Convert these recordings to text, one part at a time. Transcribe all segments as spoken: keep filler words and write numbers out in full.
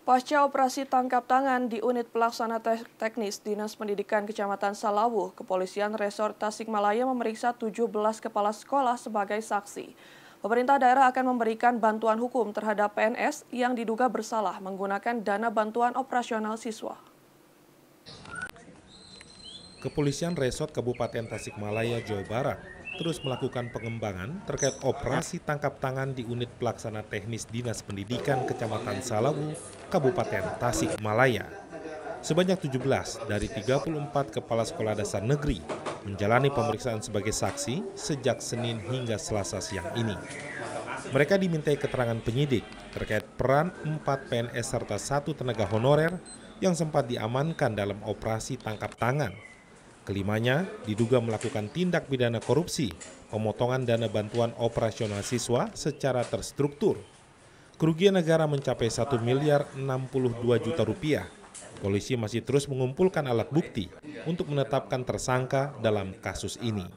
Pasca operasi tangkap tangan di unit pelaksana teknis Dinas Pendidikan Kecamatan Salawu, Kepolisian Resort Tasikmalaya memeriksa tujuh belas kepala sekolah sebagai saksi. Pemerintah daerah akan memberikan bantuan hukum terhadap P N S yang diduga bersalah menggunakan dana bantuan operasional siswa. Kepolisian Resort Kabupaten Tasikmalaya, Jawa Barat terus melakukan pengembangan terkait operasi tangkap tangan di unit pelaksana teknis Dinas Pendidikan Kecamatan Salawu, Kabupaten Tasikmalaya. Sebanyak tujuh belas dari tiga puluh empat kepala sekolah dasar negeri menjalani pemeriksaan sebagai saksi sejak Senin hingga Selasa siang ini. Mereka dimintai keterangan penyidik terkait peran empat P N S serta satu tenaga honorer yang sempat diamankan dalam operasi tangkap tangan. Kelimanya diduga melakukan tindak pidana korupsi, pemotongan dana bantuan operasional siswa secara terstruktur. Kerugian negara mencapai satu miliar enam puluh dua juta rupiah. Polisi masih terus mengumpulkan alat bukti untuk menetapkan tersangka dalam kasus ini.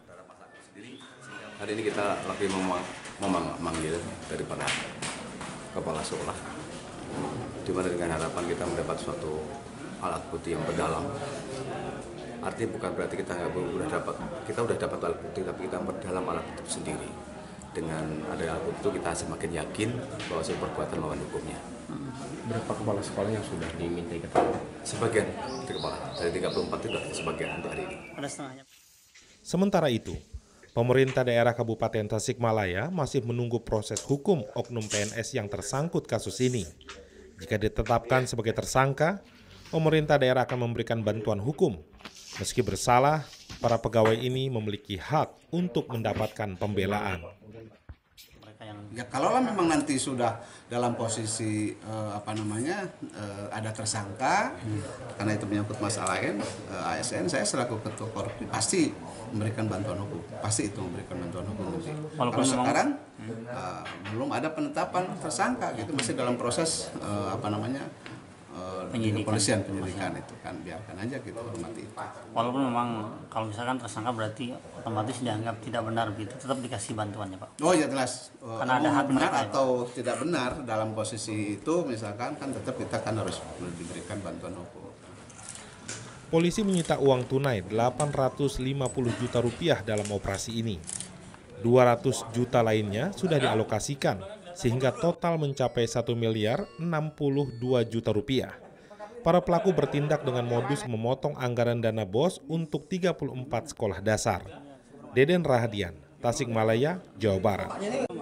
Hari ini kita lagi memanggil daripada kepala sekolah, di mana dengan harapan kita mendapat suatu alat bukti yang mendalam. Artinya bukan berarti kita nggak udah dapat, kita udah dapat alat bukti, tapi kita memperdalam alat bukti sendiri. Dengan ada alat bukti itu kita semakin yakin bahwa si perbuatan melawan hukumnya. Berapa kepala sekolah yang sudah dimintai keterangan? Sebagian dari kepala, dari tiga puluh empat itu sudah sebagian untuk hari ini. Sementara itu, pemerintah daerah Kabupaten Tasikmalaya masih menunggu proses hukum oknum P N S yang tersangkut kasus ini. Jika ditetapkan sebagai tersangka, pemerintah daerah akan memberikan bantuan hukum. Meski bersalah, para pegawai ini memiliki hak untuk mendapatkan pembelaan. Ya kalaulah memang nanti sudah dalam posisi eh, apa namanya eh, ada tersangka, hmm. karena itu menyangkut masalah lain, eh, A S N saya selaku ketua Korupsi pasti memberikan bantuan hukum, pasti itu memberikan bantuan hukum nanti. Kalau sekarang eh, belum ada penetapan tersangka, gitu masih dalam proses eh, apa namanya. Kepolisian penyelidikan itu kan biarkan aja gitu hormati. Walaupun memang kalau misalkan tersangka berarti otomatis dianggap tidak benar gitu, tetap dikasih bantuannya Pak. Oh ya jelas. Karena ada hak benar mereka, atau ya, tidak benar dalam posisi itu misalkan kan tetap kita kan harus diberikan bantuan hukum. Polisi menyita uang tunai delapan ratus lima puluh juta rupiah dalam operasi ini. dua ratus juta lainnya sudah dialokasikan sehingga total mencapai satu miliar enam puluh dua juta rupiah. Para pelaku bertindak dengan modus memotong anggaran dana B O S untuk tiga puluh empat sekolah dasar. Deden Rahadian, Tasikmalaya, Jawa Barat.